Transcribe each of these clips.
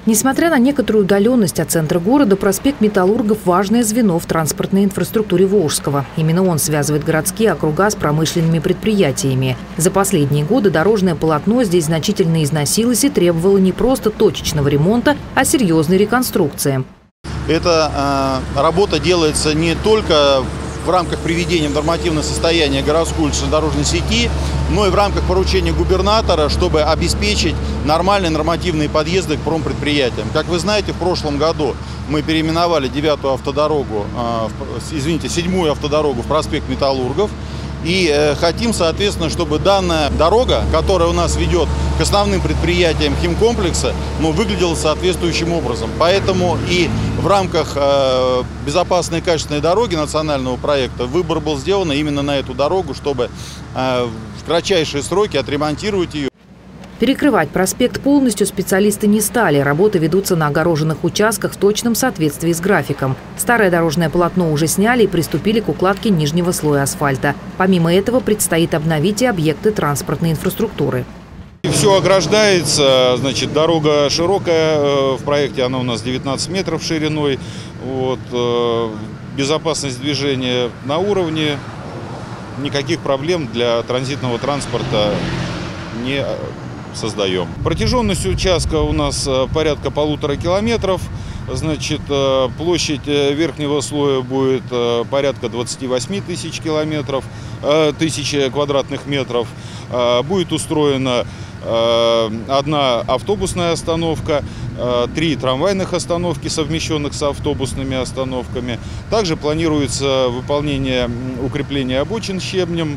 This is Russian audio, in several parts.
Несмотря на некоторую удаленность от центра города, проспект Металлургов – важное звено в транспортной инфраструктуре Волжского. Именно он связывает городские округа с промышленными предприятиями. За последние годы дорожное полотно здесь значительно износилось и требовало не просто точечного ремонта, а серьезной реконструкции. Эта работа делается не только в рамках приведения в нормативное состояние городской дорожной сети, но и в рамках поручения губернатора, чтобы обеспечить нормальные нормативные подъезды к промпредприятиям. Как вы знаете, в прошлом году мы переименовали 7-ю автодорогу в проспект Металлургов. И хотим, соответственно, чтобы данная дорога, которая у нас ведет к основным предприятиям химкомплекса, выглядела соответствующим образом. Поэтому и в рамках безопасной и качественной дороги национального проекта выбор был сделан именно на эту дорогу, чтобы в кратчайшие сроки отремонтировать ее. Перекрывать проспект полностью специалисты не стали. Работы ведутся на огороженных участках в точном соответствии с графиком. Старое дорожное полотно уже сняли и приступили к укладке нижнего слоя асфальта. Помимо этого предстоит обновить и объекты транспортной инфраструктуры. Все ограждается, значит, дорога широкая, в проекте она у нас 19 метров шириной. Безопасность движения на уровне, никаких проблем для транзитного транспорта не создаем. Протяженность участка у нас порядка 1,5 километров. Значит, площадь верхнего слоя будет порядка 28 тысяч квадратных метров. Будет устроена одна автобусная остановка, 3 трамвайных остановки, совмещенных с автобусными остановками. Также планируется выполнение укрепления обочин щебнем,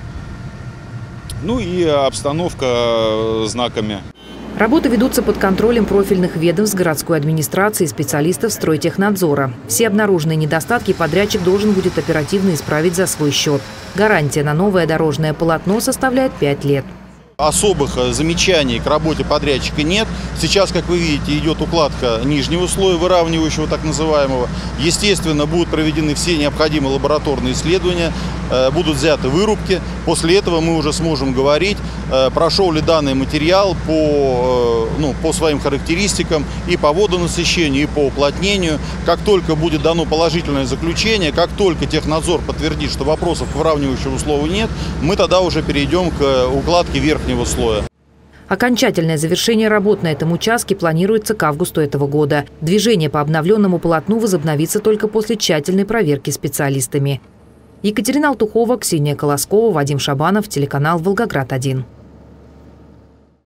и обстановка знаками. Работы ведутся под контролем профильных ведомств городской администрации и специалистов Стройтехнадзора. Все обнаруженные недостатки подрядчик должен будет оперативно исправить за свой счет. Гарантия на новое дорожное полотно составляет 5 лет. Особых замечаний к работе подрядчика нет. Сейчас, как вы видите, идет укладка нижнего слоя, выравнивающего так называемого. Естественно, будут проведены все необходимые лабораторные исследования, будут взяты вырубки. После этого мы уже сможем говорить, прошел ли данный материал по своим характеристикам и по водонасыщению, и по уплотнению. Как только будет дано положительное заключение, как только технадзор подтвердит, что вопросов к выравнивающему слою нет, мы тогда уже перейдем к укладке верхнего слоя. Окончательное завершение работ на этом участке планируется к августу этого года. Движение по обновленному полотну возобновится только после тщательной проверки специалистами. Екатерина Алтухова, Ксения Колоскова, Вадим Шабанов, телеканал «Волгоград-1».